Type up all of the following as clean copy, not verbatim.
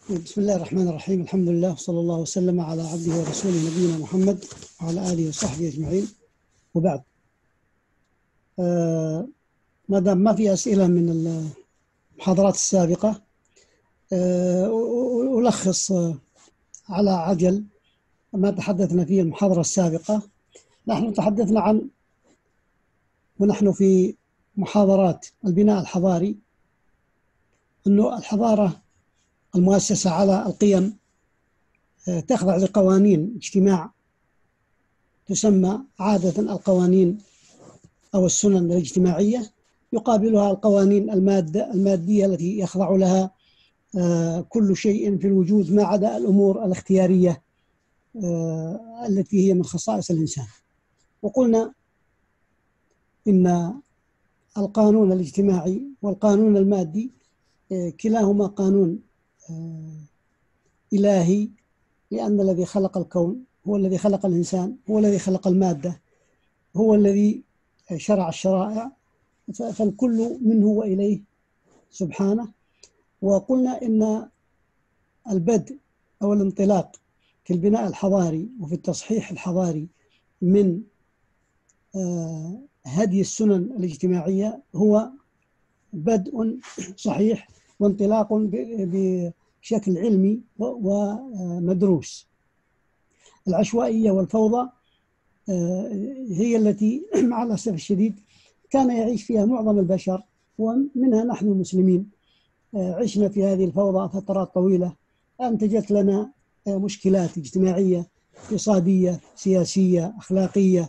بسم الله الرحمن الرحيم. الحمد لله وصلى الله وسلم على عبده ورسوله نبينا محمد وعلى آله وصحبه أجمعين، وبعد. ما دام ما في أسئلة من المحاضرات السابقة، ألخص على عجل ما تحدثنا فيه المحاضرة السابقة. نحن تحدثنا عن، ونحن في محاضرات البناء الحضاري، أنه الحضارة المؤسسة على القيم تخضع لقوانين اجتماع تسمى عادة القوانين أو السنن الاجتماعية، يقابلها القوانين المادية التي يخضع لها كل شيء في الوجود ما عدا الأمور الاختيارية التي هي من خصائص الإنسان. وقلنا إن القانون الاجتماعي والقانون المادي كلاهما قانون إلهي، لأن الذي خلق الكون هو الذي خلق الإنسان، هو الذي خلق المادة، هو الذي شرع الشرائع، فالكل منه وإليه سبحانه. وقلنا إن البدء أو الانطلاق في البناء الحضاري وفي التصحيح الحضاري من هدي السنن الاجتماعية هو بدء صحيح وانطلاق بشكل علمي ومدروس. العشوائية والفوضى هي التي مع الأسف الشديد كان يعيش فيها معظم البشر، ومنها نحن المسلمين. عشنا في هذه الفوضى فترات طويلة، أنتجت لنا مشكلات اجتماعية، اقتصادية، سياسية، أخلاقية.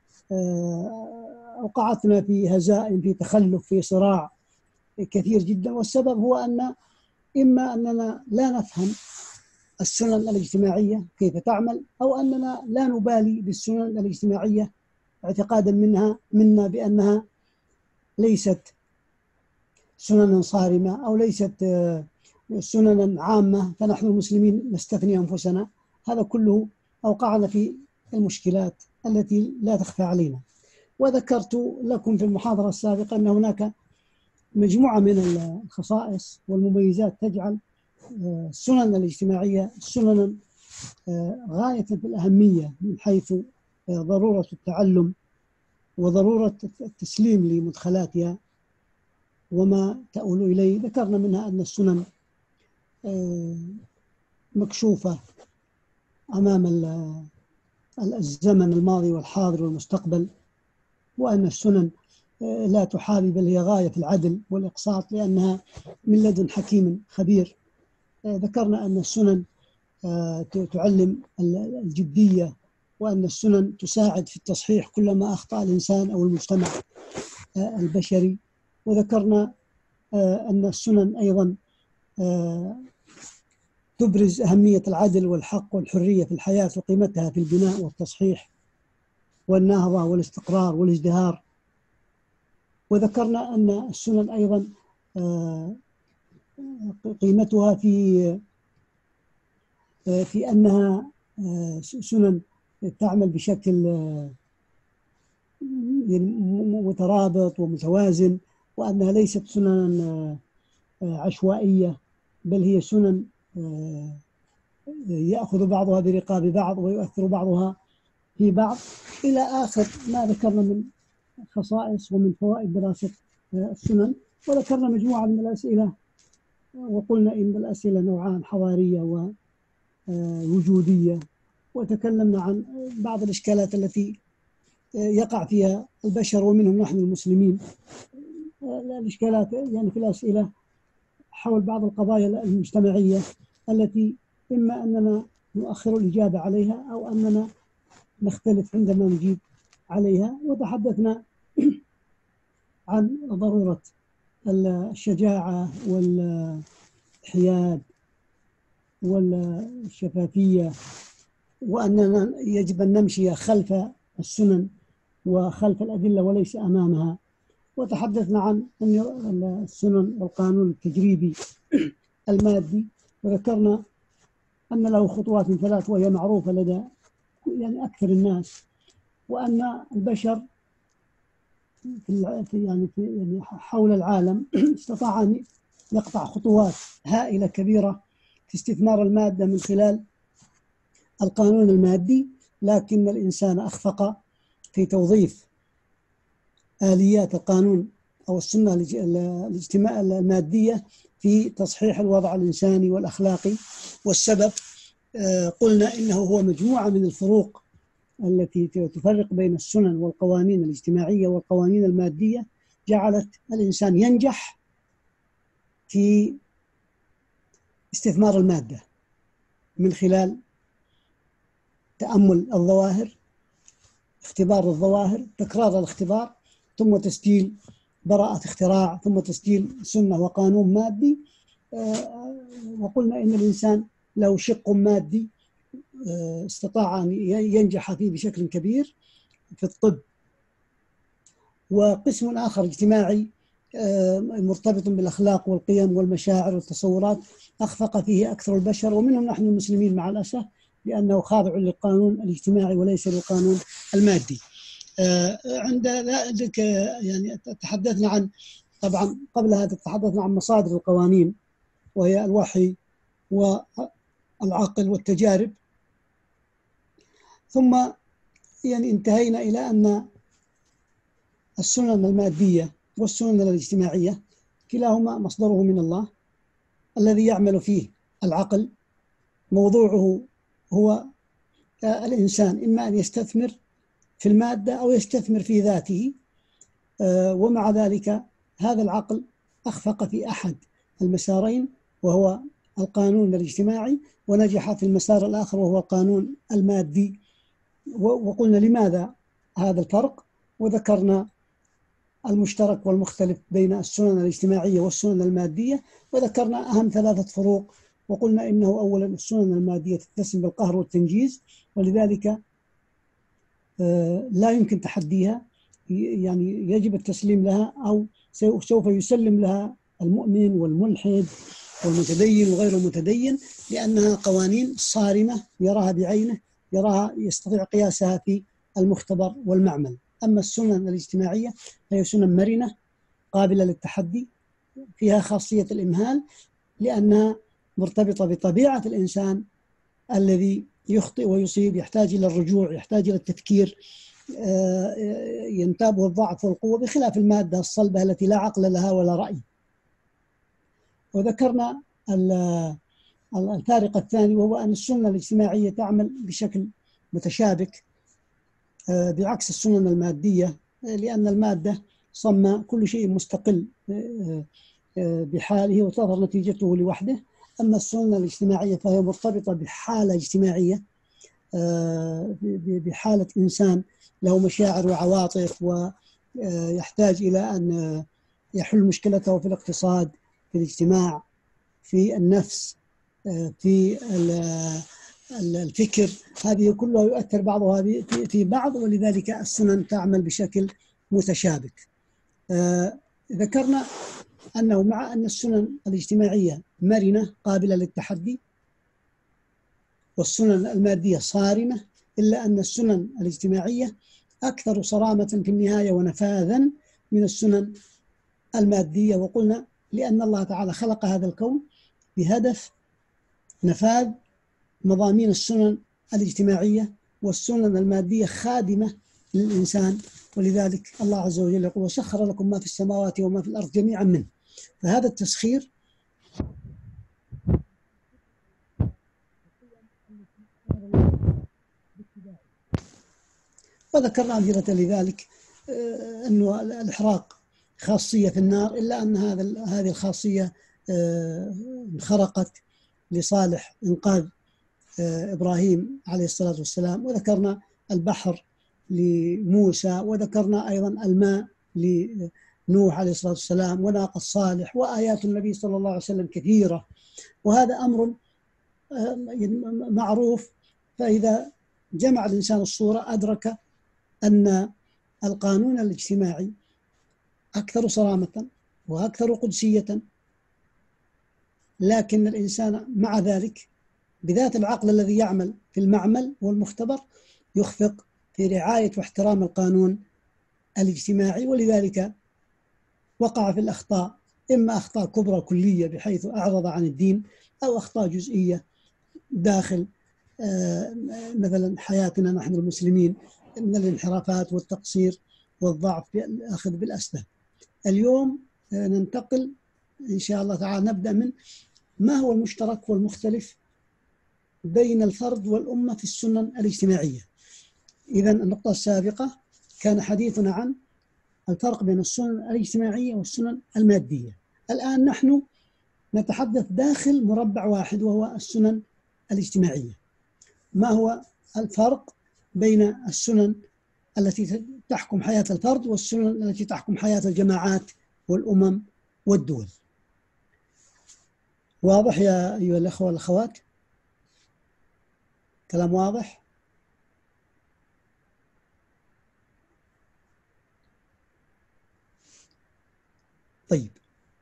أوقعتنا في هزائم، في تخلف، في صراع كثير جدا. والسبب هو أن إما أننا لا نفهم السنن الاجتماعية كيف تعمل، أو أننا لا نبالي بالسنن الاجتماعية اعتقادا منا بأنها ليست سننا صارمة أو ليست سننا عامة، فنحن المسلمين نستثني أنفسنا. هذا كله أوقعنا في المشكلات التي لا تخفى علينا. وذكرت لكم في المحاضرة السابقة أن هناك مجموعة من الخصائص والمميزات تجعل السنن الاجتماعية سننا غاية في الأهمية، من حيث ضرورة التعلم وضرورة التسليم لمدخلاتها وما تؤول إليه. ذكرنا منها أن السنن مكشوفة أمام الزمن الماضي والحاضر والمستقبل، وأن السنن لا تحابي بل هي غاية في العدل والإقساط، لأنها من لدن حكيم خبير. ذكرنا أن السنن تعلم الجدية، وأن السنن تساعد في التصحيح كلما أخطأ الإنسان أو المجتمع البشري. وذكرنا أن السنن أيضا تبرز أهمية العدل والحق والحرية في الحياة وقيمتها في البناء والتصحيح والنهضة والاستقرار والازدهار. وذكرنا أن السنن أيضا قيمتها في أنها سنن تعمل بشكل مترابط ومتوازن، وأنها ليست سنن عشوائية، بل هي سنن يأخذ بعضها برقاب بعض ويؤثر بعضها في بعض، إلى آخر ما ذكرنا من خصائص ومن فوائد دراسة السنن. وذكرنا مجموعة من الأسئلة، وقلنا إن الأسئلة نوعان: حضارية ووجودية. وتكلمنا عن بعض الإشكالات التي يقع فيها البشر ومنهم نحن المسلمين. الإشكالات يعني في الأسئلة حول بعض القضايا المجتمعية التي إما أننا نؤخر الإجابة عليها أو أننا نختلف عندما نجيب عليها. وتحدثنا عن ضرورة الشجاعة والحياد والشفافية، وأننا يجب أن نمشي خلف السنن وخلف الأدلة وليس أمامها. وتحدثنا عن السنن والقانون التجريبي المادي، وذكرنا أن له خطوات ثلاث وهي معروفة لدى يعني أكثر الناس، وأن البشر يعني حول العالم استطاع أن يقطع خطوات هائلة كبيرة في استثمار المادة من خلال القانون المادي، لكن الإنسان أخفق في توظيف آليات القانون أو السنة المادية في تصحيح الوضع الإنساني والأخلاقي. والسبب قلنا إنه هو مجموعة من الفروق التي تفرق بين السنن والقوانين الاجتماعية والقوانين المادية، جعلت الإنسان ينجح في استثمار المادة من خلال تأمل الظواهر، اختبار الظواهر، تكرار الاختبار، ثم تسجيل براءة اختراع، ثم تسجيل سنة وقانون مادي. وقلنا إن الإنسان له شق مادي استطاع أن ينجح فيه بشكل كبير في الطب، وقسم آخر اجتماعي مرتبط بالأخلاق والقيم والمشاعر والتصورات أخفق فيه أكثر البشر، ومنهم نحن المسلمين مع الأسف، لأنه خاضع للقانون الاجتماعي وليس للقانون المادي. عندك يعني تحدثنا عن، طبعا قبل هذا تحدثنا عن مصادر القوانين وهي الوحي والعقل والتجارب، ثم يعني انتهينا إلى أن السنن المادية والسنن الاجتماعية كلاهما مصدره من الله الذي يعمل فيه العقل. موضوعه هو الإنسان إما أن يستثمر في المادة أو يستثمر في ذاته، ومع ذلك هذا العقل أخفق في أحد المسارين وهو القانون الاجتماعي، ونجح في المسار الآخر وهو القانون المادي. وقلنا لماذا هذا الفرق، وذكرنا المشترك والمختلف بين السنن الاجتماعية والسنن المادية، وذكرنا أهم 3 فروق. وقلنا إنه أولا السنن المادية تتسم بالقهر والتنجيز، ولذلك لا يمكن تحديها، يعني يجب التسليم لها، أو سوف يسلم لها المؤمن والملحد والمتدين وغير المتدين، لأنها قوانين صارمة يراها بعينه، يراها يستطيع قياسها في المختبر والمعمل. أما السنن الاجتماعية فهي سنن مرنة قابلة للتحدي، فيها خاصية الإمهال، لأنها مرتبطة بطبيعة الإنسان الذي يخطئ ويصيب، يحتاج إلى الرجوع، يحتاج إلى التفكير، ينتابه الضعف والقوة، بخلاف المادة الصلبة التي لا عقل لها ولا رأي. وذكرنا الفارق الثاني وهو أن السنة الاجتماعية تعمل بشكل متشابك بعكس السنن المادية، لأن المادة صم كل شيء مستقل بحاله وتظهر نتيجته لوحده. أما السنة الاجتماعية فهي مرتبطة بحالة اجتماعية، بحالة إنسان له مشاعر وعواطف، ويحتاج إلى أن يحل مشكلته في الاقتصاد، في الاجتماع، في النفس، في الفكر. هذه كلها يؤثر بعضها في بعض، ولذلك السنن تعمل بشكل متشابك. ذكرنا أنه مع أن السنن الاجتماعية مرنة قابلة للتحدي والسنن المادية صارمة، إلا أن السنن الاجتماعية أكثر صرامة في النهاية ونفاذا من السنن المادية. وقلنا لأن الله تعالى خلق هذا الكون بهدف نفاذ مضامين السنن الاجتماعية، والسنن المادية خادمة للإنسان، ولذلك الله عز وجل يقول وسخر لكم ما في السماوات وما في الأرض جميعا منه. فهذا التسخير وذكرنا أمثلة لذلك، أنه الإحراق خاصية في النار، إلا أن هذه الخاصية انخرقت لصالح إنقاذ إبراهيم عليه الصلاة والسلام. وذكرنا البحر لموسى، وذكرنا أيضا الماء لنوح عليه الصلاة والسلام، وناقة صالح، وآيات النبي صلى الله عليه وسلم كثيرة. وهذا أمر معروف. فإذا جمع الإنسان الصورة أدرك أن القانون الاجتماعي أكثر صرامة وأكثر قدسية، لكن الإنسان مع ذلك بذات العقل الذي يعمل في المعمل والمختبر يخفق في رعاية واحترام القانون الاجتماعي، ولذلك وقع في الأخطاء، إما أخطاء كبرى كلية بحيث أعرض عن الدين أو أخطاء جزئية داخل مثلا حياتنا نحن المسلمين من الانحرافات والتقصير والضعف في الأخذ بالأسباب. اليوم ننتقل إن شاء الله تعالى، نبدأ من ما هو المشترك والمختلف بين الفرد والأمة في السنن الاجتماعية. إذن النقطة السابقة كان حديثنا عن الفرق بين السنن الاجتماعية والسنن المادية. الآن نحن نتحدث داخل مربع واحد وهو السنن الاجتماعية. ما هو الفرق بين السنن التي تحكم حياة الفرد والسنن التي تحكم حياة الجماعات والأمم والدول؟ واضح يا أيها الأخوة والأخوات؟ كلام واضح؟ طيب،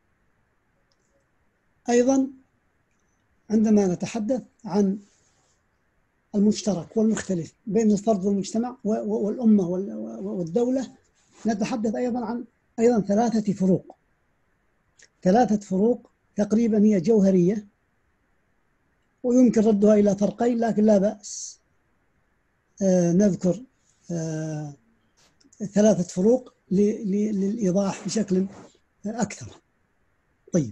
أيضا عندما نتحدث عن المشترك والمختلف بين الفرد والمجتمع والأمة والدولة، نتحدث أيضا عن ثلاثة فروق تقريبا هي جوهرية، ويمكن ردها إلى فرقين، لكن لا بأس نذكر ثلاثة فروق للإيضاح بشكل أكثر. طيب،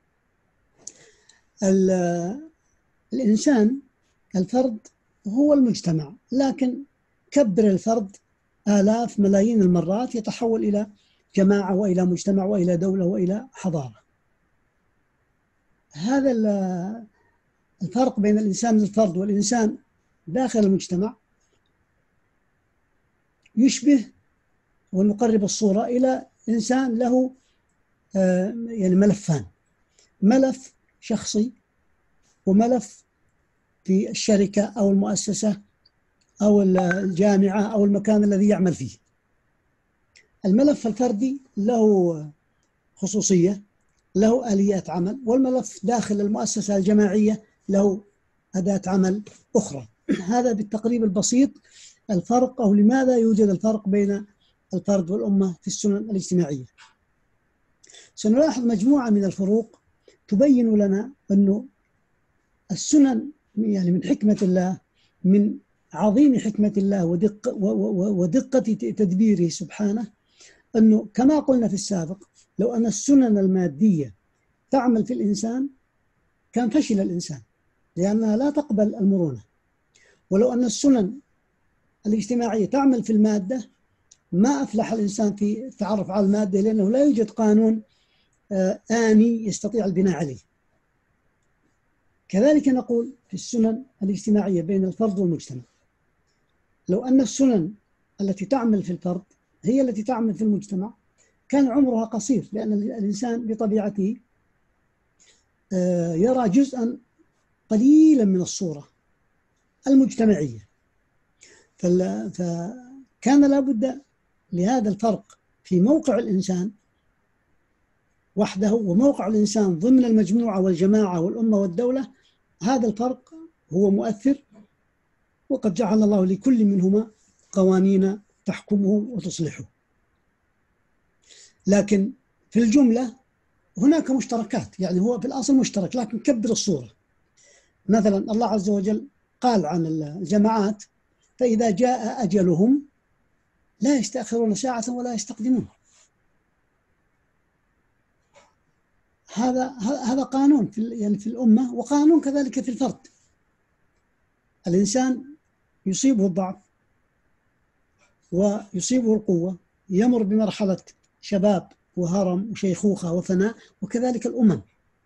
الإنسان الفرد هو المجتمع، لكن كبر الفرد آلاف ملايين المرات يتحول إلى جماعة وإلى مجتمع وإلى دولة وإلى حضارة. هذا الفرق بين الإنسان الفرد والإنسان داخل المجتمع يشبه، ونقرب الصورة إلى إنسان له يعني ملفان: ملف شخصي وملف في الشركة أو المؤسسة أو الجامعة أو المكان الذي يعمل فيه. الملف الفردي له خصوصية، له آليات عمل، والملف داخل المؤسسة الجماعية له أداة عمل أخرى. هذا بالتقريب البسيط الفرق، أو لماذا يوجد الفرق بين الفرد والأمة في السنن الاجتماعية. سنلاحظ مجموعة من الفروق تبين لنا أنه السنن يعني من حكمة الله، من عظيم حكمة الله ودقة تدبيره سبحانه، أنه كما قلنا في السابق لو أن السنن المادية تعمل في الإنسان كان فشل الإنسان، لأنها لا تقبل المرونة. ولو أن السنن الاجتماعية تعمل في المادة ما أفلح الإنسان في التعرف على المادة، لأنه لا يوجد قانون آني يستطيع البناء عليه. كذلك نقول في السنن الاجتماعية بين الفرد والمجتمع، لو أن السنن التي تعمل في الفرد هي التي تعمل في المجتمع كان عمرها قصير، لأن الإنسان بطبيعته يرى جزءا قليلا من الصورة المجتمعية، فكان لابد لهذا الفرق في موقع الإنسان وحده وموقع الإنسان ضمن المجموعة والجماعة والأمة والدولة. هذا الفرق هو مؤثر، وقد جعل الله لكل منهما قوانين تحكمه وتصلحه. لكن في الجملة هناك مشتركات، يعني هو في الأصل مشترك، لكن كبر الصورة. مثلا الله عز وجل قال عن الجماعات: فإذا جاء أجلهم لا يستأخرون ساعة ولا يستقدمون. هذا قانون يعني في الأمة، وقانون كذلك في الفرد. الإنسان يصيبه الضعف ويصيبه القوة، يمر بمرحلة شباب وهرم وشيخوخة وفناء، وكذلك الأمم.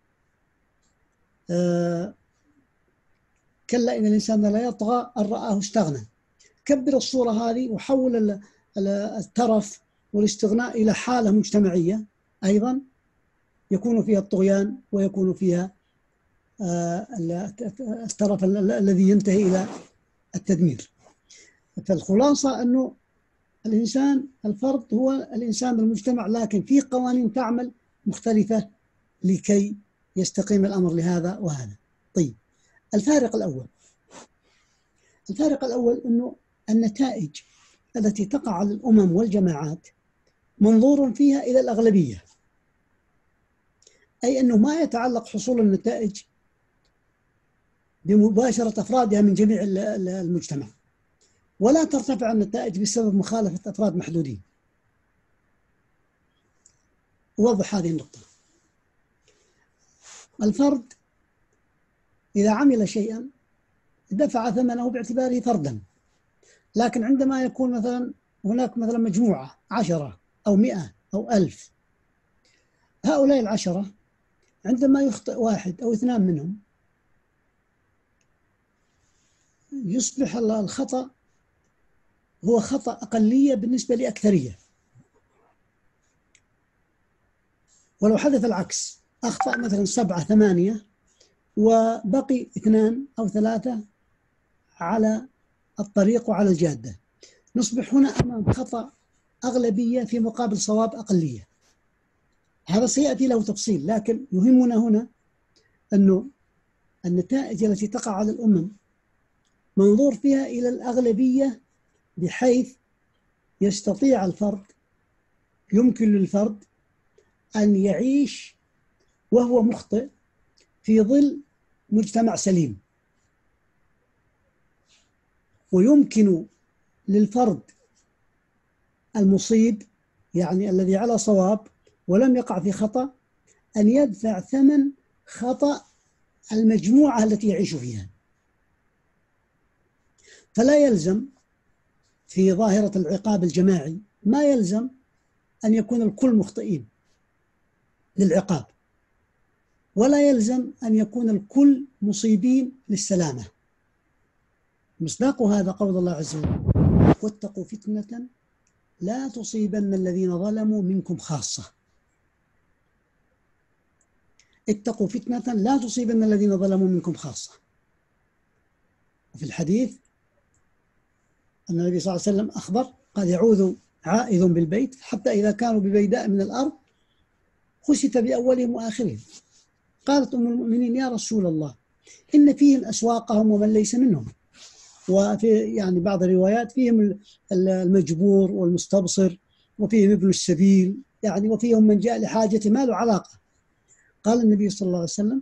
كلا إن الإنسان لا يطغى أن رآه استغنى. كبر الصورة هذه وحول الترف والاستغناء إلى حالة مجتمعية أيضا يكون فيها الطغيان ويكون فيها الترف الذي ينتهي إلى التدمير. فالخلاصة أنه الإنسان الفرد هو الإنسان بالمجتمع، لكن في قوانين تعمل مختلفة لكي يستقيم الأمر لهذا وهذا. طيب، الفارق الأول أنه النتائج التي تقع على الأمم والجماعات منظور فيها إلى الأغلبية، أي أنه ما يتعلق حصول النتائج بمباشرة أفرادها من جميع المجتمع، ولا ترتفع النتائج بسبب مخالفة أفراد محدودين. أوضح هذه النقطة. الفرد إذا عمل شيئا دفع ثمنه باعتباره فردا، لكن عندما يكون مثلا هناك مثلا مجموعة 10 أو 100 أو 1000، هؤلاء ال10 عندما يخطئ واحد أو اثنان منهم يصبح الخطأ هو خطأ أقلية بالنسبة لأكثرية. ولو حدث العكس، أخطأ مثلا 7 8 وبقي 2 أو 3 على الطريق وعلى الجادة، نصبح هنا أمام خطأ أغلبية في مقابل صواب أقلية. هذا سيأتي له تفصيل، لكن يهمنا هنا أنه النتائج التي تقع على الأمم منظور فيها إلى الأغلبية، بحيث يستطيع الفرد، يمكن للفرد أن يعيش وهو مخطئ في ظل مجتمع سليم، ويمكن للفرد المصيب يعني الذي على صواب ولم يقع في خطأ أن يدفع ثمن خطأ المجموعة التي يعيش فيها. فلا يلزم في ظاهرة العقاب الجماعي، ما يلزم أن يكون الكل مخطئين للعقاب، ولا يلزم أن يكون الكل مصيبين للسلامة. مصداق هذا قول الله عز وجل: واتقوا فتنة لا تصيبن الذين ظلموا منكم خاصة. اتقوا فتنة لا تصيبن الذين ظلموا منكم خاصة. وفي الحديث أن النبي صلى الله عليه وسلم أخبر قال: يعوذ عائذ بالبيت حتى إذا كانوا ببيداء من الأرض خسف بأولهم وآخرهم. قالت أم المؤمنين: يا رسول الله، إن فيهم أسواقهم ومن ليس منهم، وفي يعني بعض الروايات فيهم المجبور والمستبصر، وفيهم ابن السبيل، يعني وفيهم من جاء لحاجة ما له علاقة. قال النبي صلى الله عليه وسلم: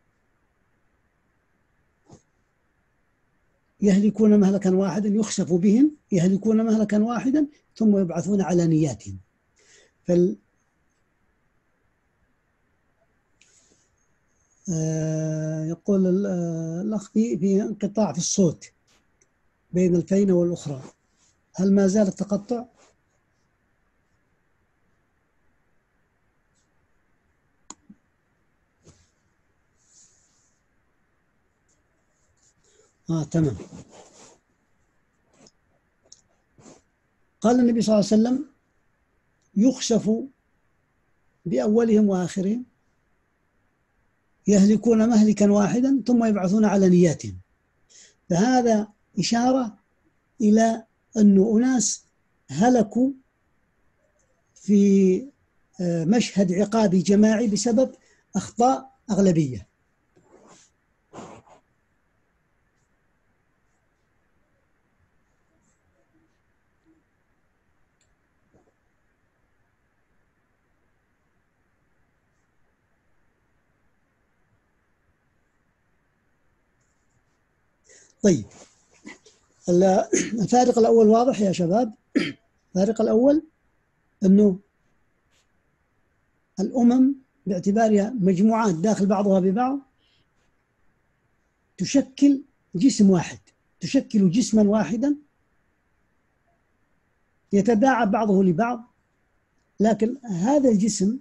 يهلكون مهلكا واحدا يخسف بهم، يهلكون مهلكا واحدا ثم يبعثون على نياتهم. يقول الأخ في انقطاع في الصوت بين الفينة والأخرى، هل ما زال التقطع؟ تمام. قال النبي صلى الله عليه وسلم: يخسف بأولهم وآخرهم، يهلكون مهلكا واحدا ثم يبعثون على نياتهم. فهذا إشارة إلى أن أناس هلكوا في مشهد عقابي جماعي بسبب أخطاء أغلبية. طيب، الفارق الأول واضح يا شباب. الفارق الأول أنه الأمم باعتبارها مجموعات داخل بعضها ببعض تشكل جسم واحد، تشكل جسما واحدا يتداعى بعضه لبعض، لكن هذا الجسم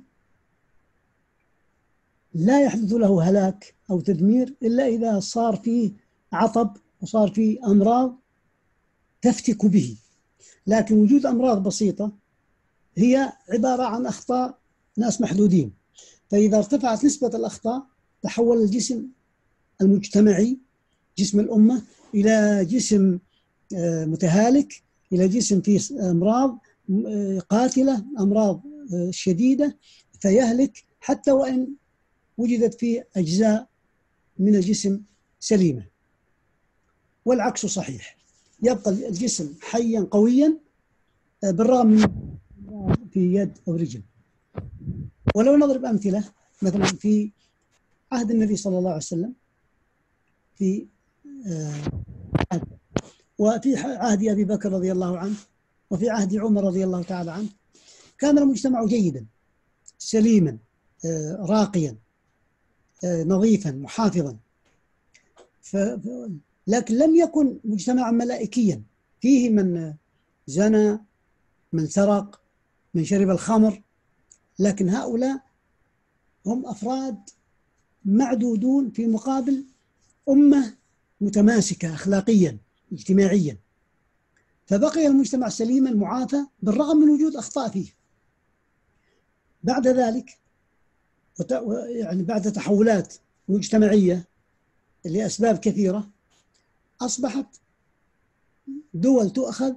لا يحدث له هلاك أو تدمير إلا إذا صار فيه عطب وصار فيه أمراض تفتك به. لكن وجود أمراض بسيطة هي عبارة عن أخطاء ناس محدودين، فإذا ارتفعت نسبة الأخطاء تحول الجسم المجتمعي، جسم الأمة، إلى جسم متهالك، إلى جسم فيه أمراض قاتلة، أمراض شديدة، فيهلك حتى وإن وجدت فيه أجزاء من الجسم سليمة. والعكس صحيح، يبقى الجسم حيا قويا بالرغم من في يد أو رجل. ولو نضرب أمثلة، مثلا في عهد النبي صلى الله عليه وسلم في وفي عهد أبي بكر رضي الله عنه وفي عهد عمر رضي الله تعالى عنه كان المجتمع جيدا سليما راقيا نظيفا محافظا، لكن لم يكن مجتمعا ملائكيا فيه من زنى، من سرق، من شرب الخمر، لكن هؤلاء هم أفراد معدودون في مقابل أمة متماسكة أخلاقيا اجتماعيا، فبقي المجتمع سليما معافى بالرغم من وجود أخطاء فيه. بعد ذلك يعني بعد تحولات مجتمعية لأسباب كثيرة أصبحت دول تؤخذ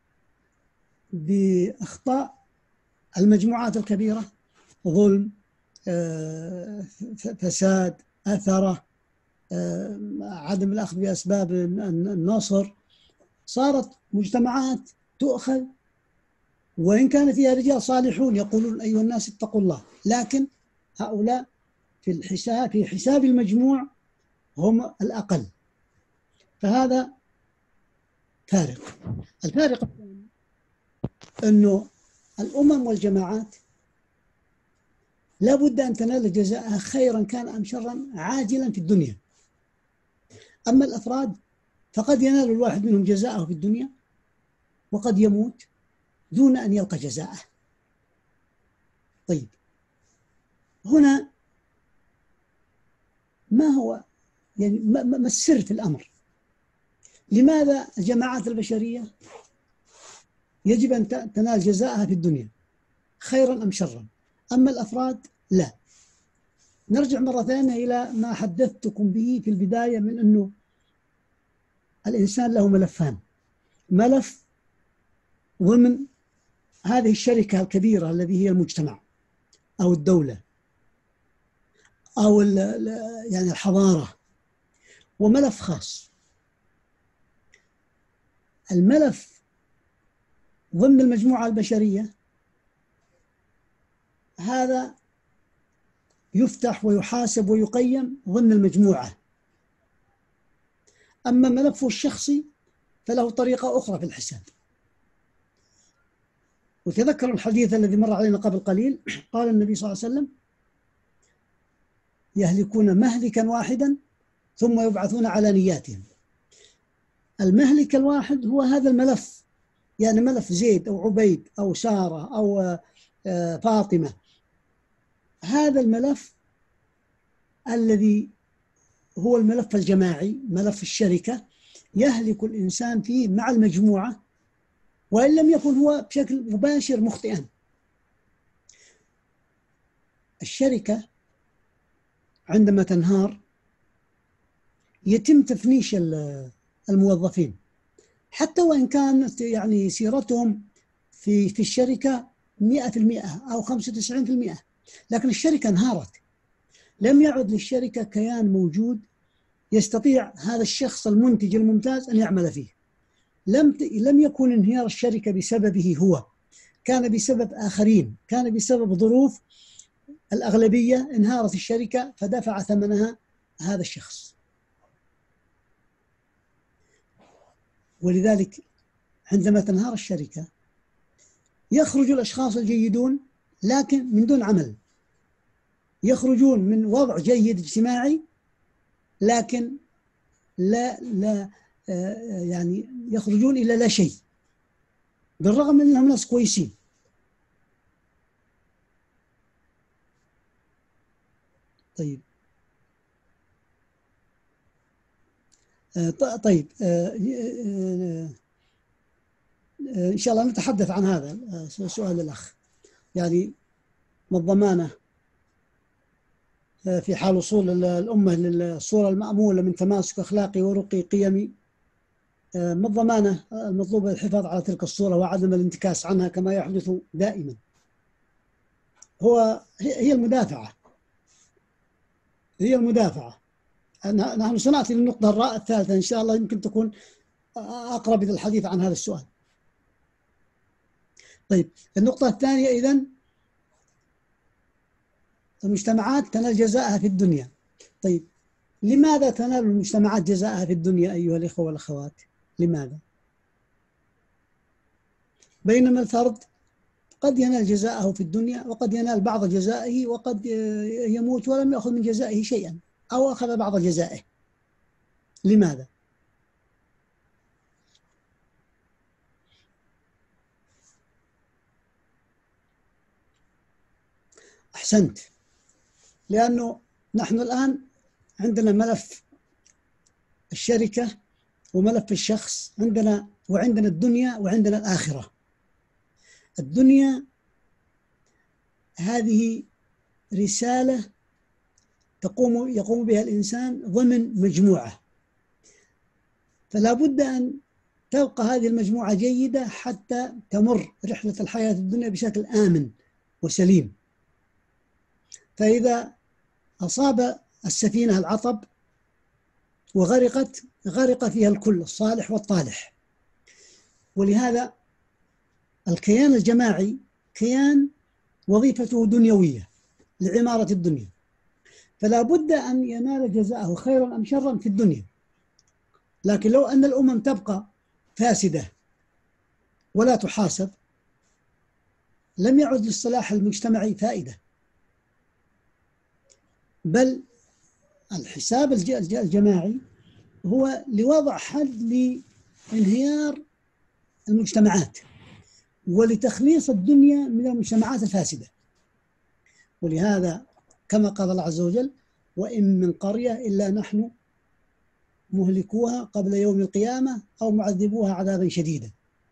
بأخطاء المجموعات الكبيرة، ظلم، فساد، أثرة، عدم الأخذ بأسباب النصر. صارت مجتمعات تؤخذ وإن كان فيها رجال صالحون يقولون أيها الناس اتقوا الله، لكن هؤلاء في حساب المجموع هم الأقل. فهذا فارق. الفارق الثاني أنه الأمم والجماعات لا بد أن تنال جزاءها خيرا كان أم شرا عاجلا في الدنيا. أما الأفراد فقد ينال الواحد منهم جزاءه في الدنيا وقد يموت دون أن يلقى جزاءه. طيب، هنا ما هو يعني ما السر في الأمر؟ لماذا الجماعات البشرية يجب أن تنال جزاءها في الدنيا خيرا أم شرا، أما الأفراد لا؟ نرجع مرة ثانية إلى ما حدثتكم به في البداية من أنه الإنسان له ملفان: ملف ضمن هذه الشركة الكبيرة التي هي المجتمع أو الدولة أو يعني الحضارة، وملف خاص. الملف ضمن المجموعة البشرية هذا يفتح ويحاسب ويقيم ضمن المجموعة، أما ملفه الشخصي فله طريقة أخرى في الحساب. وتذكر الحديث الذي مر علينا قبل قليل، قال النبي صلى الله عليه وسلم: يهلكون مهلكا واحدا ثم يبعثون على نياتهم. المهلك الواحد هو هذا الملف، يعني ملف زيد أو عبيد أو سارة أو فاطمة. هذا الملف الذي هو الملف الجماعي، ملف الشركة، يهلك الإنسان فيه مع المجموعة وإن لم يكن هو بشكل مباشر مخطئا. الشركة عندما تنهار يتم تفنيش الموظفين، حتى وإن كانت يعني سيرتهم في الشركة 100% أو 95%، لكن الشركة انهارت، لم يعد للشركة كيان موجود يستطيع هذا الشخص المنتج الممتاز أن يعمل فيه. لم يكن انهيار الشركة بسببه هو، كان بسبب آخرين، كان بسبب ظروف الأغلبية انهارت الشركة فدفع ثمنها هذا الشخص. ولذلك عندما تنهار الشركة يخرج الأشخاص الجيدون لكن من دون عمل، يخرجون من وضع جيد اجتماعي لكن لا يعني يخرجون إلى لا شيء، بالرغم من أنهم ناس كويسين. طيب طيب إن شاء الله نتحدث عن هذا سؤال الأخ، يعني ما الضمانة في حال وصول الأمة للصورة المأمولة من تماسك أخلاقي ورقي قيمي، ما الضمانة المطلوبة للحفاظ على تلك الصورة وعدم الانتكاس عنها كما يحدث دائما؟ هي المدافعة، هي المدافعة. نحن سنأتي للنقطة الثالثة إن شاء الله، يمكن تكون أقرب إلى الحديث عن هذا السؤال. طيب، النقطة الثانية إذن المجتمعات تنال جزاءها في الدنيا. طيب، لماذا تنال المجتمعات جزاءها في الدنيا أيها الإخوة والأخوات؟ لماذا؟ بينما الفرد قد ينال جزاءه في الدنيا، وقد ينال بعض جزائه، وقد يموت ولم يأخذ من جزائه شيئا أو أخذ بعض جزائه. لماذا؟ أحسنت. لأنه نحن الآن عندنا ملف الشركة وملف الشخص، وعندنا الدنيا وعندنا الآخرة. الدنيا هذه رسالة يقوم بها الإنسان ضمن مجموعة، فلا بد أن تبقى هذه المجموعة جيدة حتى تمر رحلة الحياة الدنيا بشكل آمن وسليم. فإذا أصاب السفينة العطب وغرقت، غرق فيها الكل، الصالح والطالح. ولهذا الكيان الجماعي كيان وظيفته دنيوية لعمارة الدنيا، فلا بد أن ينال جزاءه خيرا أم شرا في الدنيا. لكن لو أن الأمم تبقى فاسدة ولا تحاسب، لم يعد للصلاح المجتمعي فائدة، بل الحساب الجماعي هو لوضع حد لانهيار المجتمعات ولتخليص الدنيا من المجتمعات الفاسدة. ولهذا كما قال الله عز وجل: وإن من قرية إلا نحن مهلكوها قبل يوم القيامة أو معذبوها عذابا شديدا.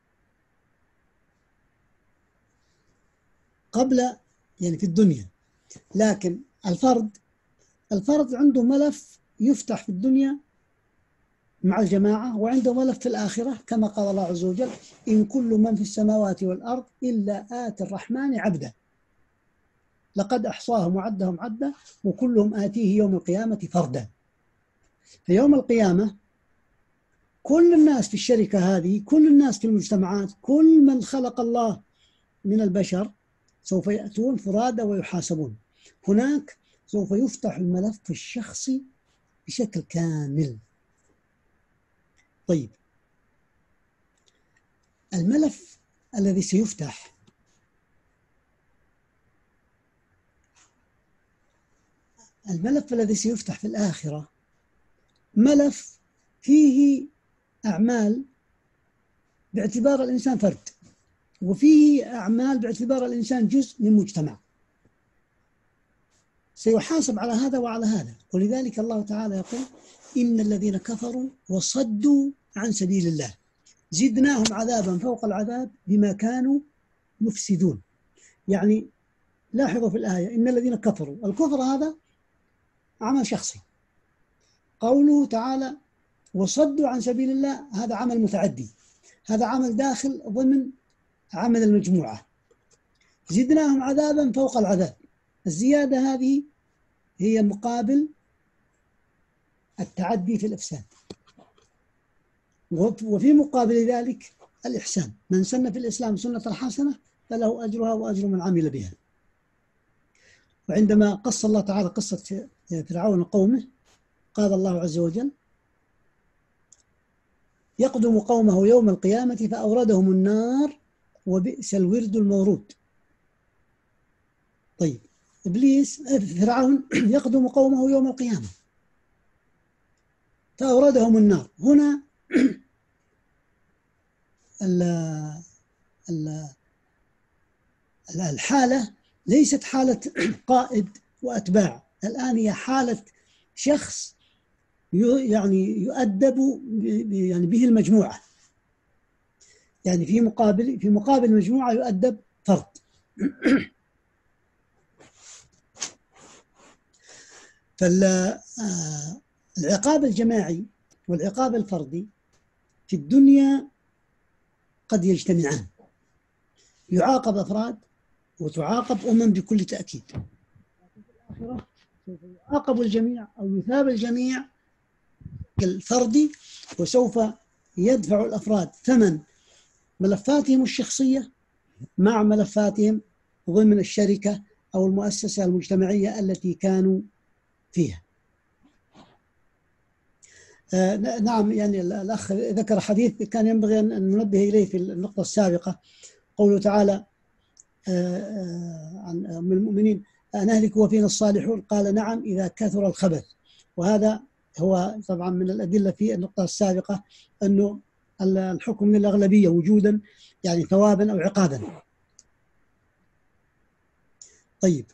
قبل يعني في الدنيا. لكن الفرد عنده ملف يفتح في الدنيا مع الجماعة، وعنده ملف في الآخرة كما قال الله عز وجل: إن كل من في السماوات والأرض إلا آتي الرحمن عبدا لقد أحصاهم وعدهم عدا وكلهم آتيه يوم القيامة فردا. في يوم القيامة كل الناس في الشركة هذه، كل الناس في المجتمعات، كل من خلق الله من البشر سوف يأتون فرادى ويحاسبون. هناك سوف يفتح الملف الشخصي بشكل كامل. طيب، الملف الذي سيفتح في الآخرة ملف فيه أعمال باعتبار الإنسان فرد، وفيه أعمال باعتبار الإنسان جزء من مجتمع، سيحاسب على هذا وعلى هذا. ولذلك الله تعالى يقول: إن الذين كفروا وصدوا عن سبيل الله زدناهم عذابا فوق العذاب بما كانوا يفسدون. يعني لاحظوا في الآية: إن الذين كفروا، الكفر هذا عمل شخصي. قوله تعالى وصدوا عن سبيل الله هذا عمل متعدي، هذا عمل داخل ضمن عمل المجموعة. زدناهم عذابا فوق العذاب، الزيادة هذه هي مقابل التعدي في الإفساد، وفي مقابل ذلك الإحسان. من سن في الإسلام سنة حسنة فله أجرها وأجر من عمل بها. وعندما قص الله تعالى قصة فرعون وقومه قال الله عز وجل: يقدم قومه يوم القيامة فأوردهم النار وبئس الورد المورود. طيب، فرعون يقدم قومه يوم القيامة فأوردهم النار. هنا الحالة ليست حالة قائد وأتباع، الآن هي حالة شخص يعني يؤدب يعني به المجموعة، يعني في مقابل المجموعة يؤدب فرد. فالعقاب الجماعي والعقاب الفردي في الدنيا قد يجتمعان، يعاقب أفراد وتعاقب أمم بكل تأكيد. لكن في الآخرة سوف يعاقب الجميع أو يثاب الجميع كالفردي، وسوف يدفع الأفراد ثمن ملفاتهم الشخصية مع ملفاتهم ضمن الشركة أو المؤسسة المجتمعية التي كانوا فيها. نعم، يعني الأخ ذكر حديث كان ينبغي أن ننبه إليه في النقطة السابقة. قوله تعالى عن أم المؤمنين: أنهلك وفينا الصالحون؟ قال: نعم، إذا كثر الخبث. وهذا هو طبعا من الأدلة في النقطة السابقة، أنه الحكم من الأغلبية وجودا، يعني ثوابا أو عقابا. طيب،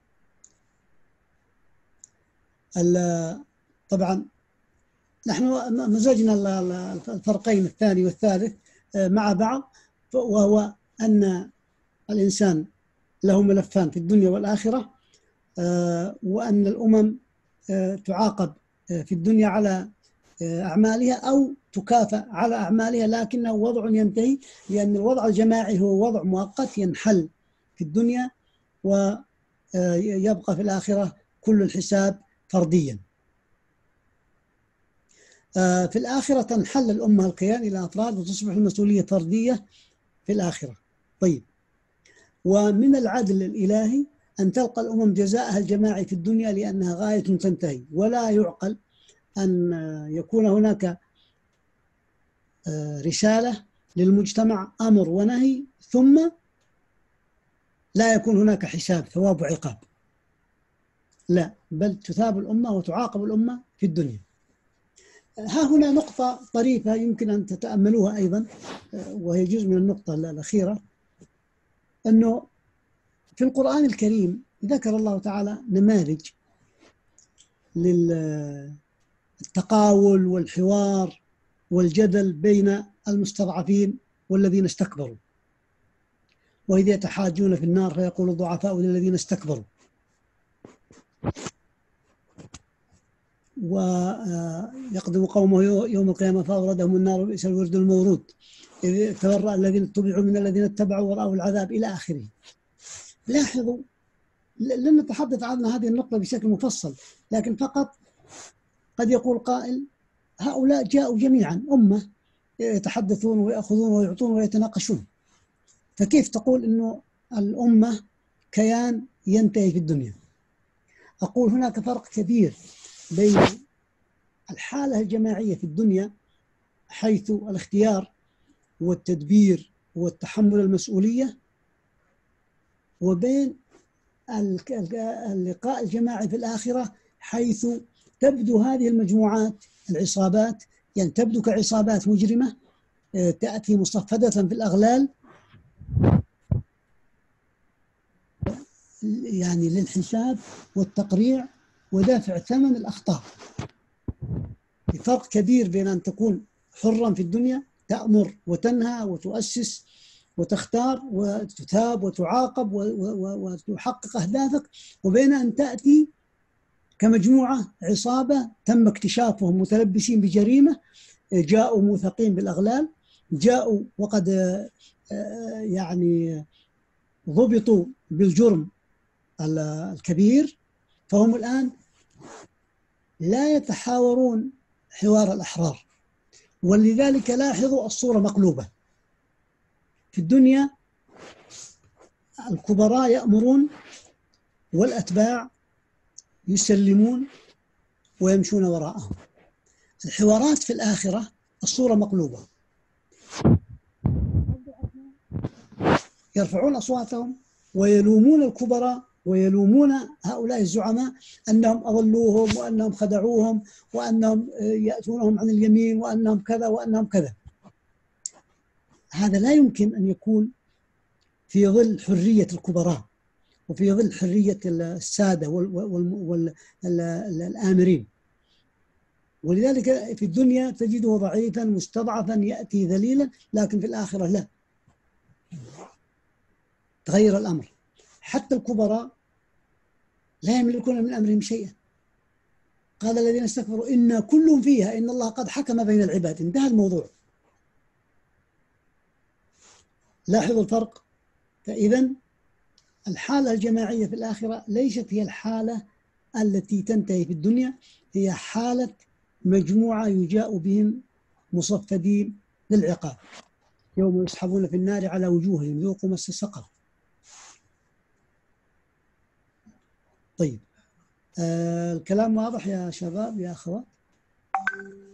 طبعا نحن مزجنا الفرقين الثاني والثالث مع بعض، وهو أن الإنسان له ملفان في الدنيا والآخرة، وأن الأمم تعاقب في الدنيا على أعمالها أو تكافأ على أعمالها، لكنه وضع ينتهي، لأن الوضع الجماعي هو وضع مؤقت ينحل في الدنيا، ويبقى في الآخرة كل الحساب فرديا. في الآخرة تنحل الأمة الكيان إلى أفراد وتصبح المسؤولية فردية في الآخرة. طيب، ومن العدل الإلهي أن تلقى الأمم جزاءها الجماعي في الدنيا، لأنها غاية تنتهي، ولا يعقل أن يكون هناك رسالة للمجتمع، أمر ونهي، ثم لا يكون هناك حساب ثواب وعقاب. لا، بل تثاب الأمة وتعاقب الأمة في الدنيا. ها هنا نقطة طريفة يمكن أن تتأملوها أيضا، وهي جزء من النقطة الأخيرة، أنه في القرآن الكريم ذكر الله تعالى نماذج للتقاول والحوار والجدل بين المستضعفين والذين استكبروا. وإذ يتحاجون في النار فيقول الضعفاء للذين استكبروا. ويقدم قومه يوم القيامة فأوردهم النار وبئس الورد المورود، إذ تبرأ الذين اتبعوا من الذين اتبعوا ورأوا العذاب، إلى آخره. لاحظوا، لن نتحدث عن هذه النقطة بشكل مفصل، لكن فقط قد يقول قائل: هؤلاء جاءوا جميعا أمة يتحدثون ويأخذون ويعطون ويتناقشون، فكيف تقول إنه الأمة كيان ينتهي في الدنيا؟ أقول هناك فرق كبير بين الحالة الجماعية في الدنيا حيث الاختيار والتدبير والتحمل المسؤولية، وبين اللقاء الجماعي في الآخرة، حيث تبدو هذه المجموعات العصابات، يعني تبدو كعصابات مجرمة تأتي مصفدة في الأغلال، يعني للحساب والتقريع ودافع ثمن الأخطاء. فرق كبير بين أن تكون حرا في الدنيا، تأمر وتنهى وتؤسس وتختار وتثاب وتعاقب وتحقق أهدافك، وبين أن تأتي كمجموعة عصابة تم اكتشافهم متلبسين بجريمة، جاءوا موثقين بالأغلال، جاءوا وقد يعني ضبطوا بالجرم الكبير، فهم الآن لا يتحاورون حوار الأحرار. ولذلك لاحظوا الصورة مقلوبة. في الدنيا الكبراء يأمرون والأتباع يسلمون ويمشون وراءهم. الحوارات في الآخرة الصورة مقلوبة، يرفعون أصواتهم ويلومون الكبراء ويلومون هؤلاء الزعماء أنهم أضلوهم وأنهم خدعوهم وأنهم يأتونهم عن اليمين وأنهم كذا وأنهم كذا. هذا لا يمكن أن يكون في ظل حرية الكبراء وفي ظل حرية السادة والآمرين. ولذلك في الدنيا تجده ضعيفا مستضعفا يأتي ذليلا، لكن في الآخرة لا، تغير الأمر. حتى الكبراء لا يملكون من أمرهم شيئا. قال الذين استكبروا إنا كل فيها إن الله قد حكم بين العباد. انتهى الموضوع. لاحظوا الفرق. فإذا الحالة الجماعية في الآخرة ليست هي الحالة التي تنتهي في الدنيا، هي حالة مجموعة يجاء بهم مصفدين للعقاب، يوم يسحبون في النار على وجوههم ذوقوا مس سقر. طيب، الكلام واضح يا شباب يا أخوات؟